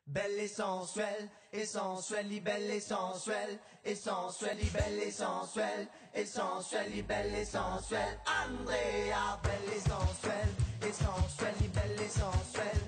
Belle et sensuelle, belle et sensuelle, belle et sensuelle, belle et sensuelle. Andrea, belle et sensuelle, belle et sensuelle, belle et sensuelle,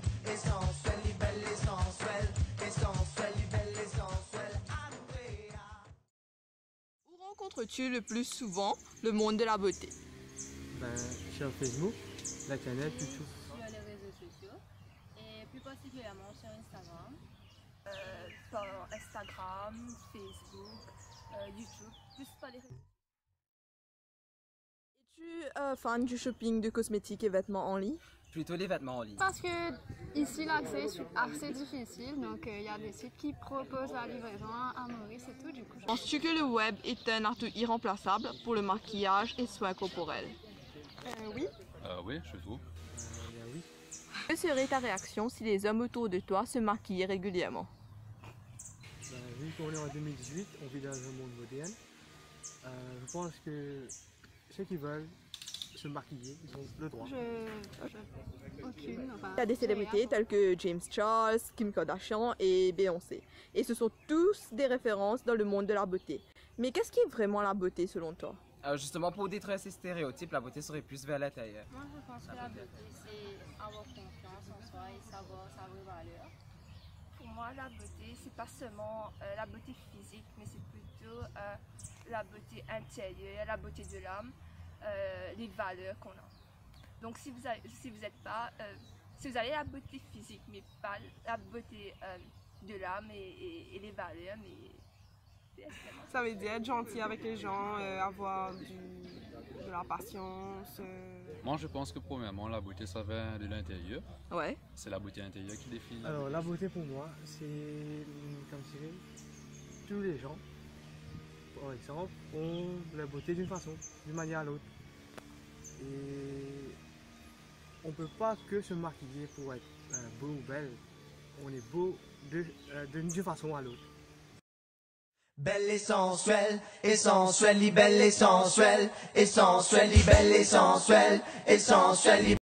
belle et sensuelle. Andrea. Où rencontres-tu le plus souvent le monde de la beauté? Sur Facebook, la canette, YouTube. Sur les réseaux sociaux et plus particulièrement sur Instagram. Par Instagram, Facebook, YouTube, plus par les réseaux. Es-tu fan du shopping de cosmétiques et vêtements en ligne? Plutôt les vêtements en ligne. Parce que ici l'accès est assez difficile, donc il y a des sites qui proposent la livraison à Maurice et tout, du coup. Penses-tu que le web est un atout irremplaçable pour le maquillage et soins corporels? Oui. Oui, je trouve. Oui. Quelle serait ta réaction si les hommes autour de toi se maquillaient régulièrement? Vu qu'on est en 2018, on vit dans un monde moderne. Je pense que ceux qui veulent se maquiller, ils ont le droit. Aucune. Enfin, Il y a des célébrités telles que James Charles, Kim Kardashian et Beyoncé. Et ce sont tous des références dans le monde de la beauté. Mais qu'est-ce qui est vraiment la beauté selon toi? Justement, pour détruire ces stéréotypes, la beauté serait plus vers l'intérieur. Moi, je pense que la beauté, c'est avoir confiance en soi et savoir sa vraie valeur. Pour moi, la beauté, c'est pas seulement la beauté physique, mais c'est plutôt la beauté intérieure, la beauté de l'âme, les valeurs qu'on a. Donc, si vous avez la beauté physique, mais pas la beauté de l'âme et les valeurs, mais Ça veut dire être gentil avec les gens, avoir de la patience. Moi, je pense que premièrement, la beauté, ça vient de l'intérieur. Ouais. C'est la beauté intérieure qui définit. Alors la beauté pour moi, c'est comme je dirais, tous les gens, par exemple, ont la beauté d'une façon, d'une manière à l'autre. Et on ne peut pas que se maquiller pour être beau ou belle. On est beau d'une façon à l'autre. Belle et sensuelle, belle et sensuelle, belle et sensuelle, belle et sensuelle.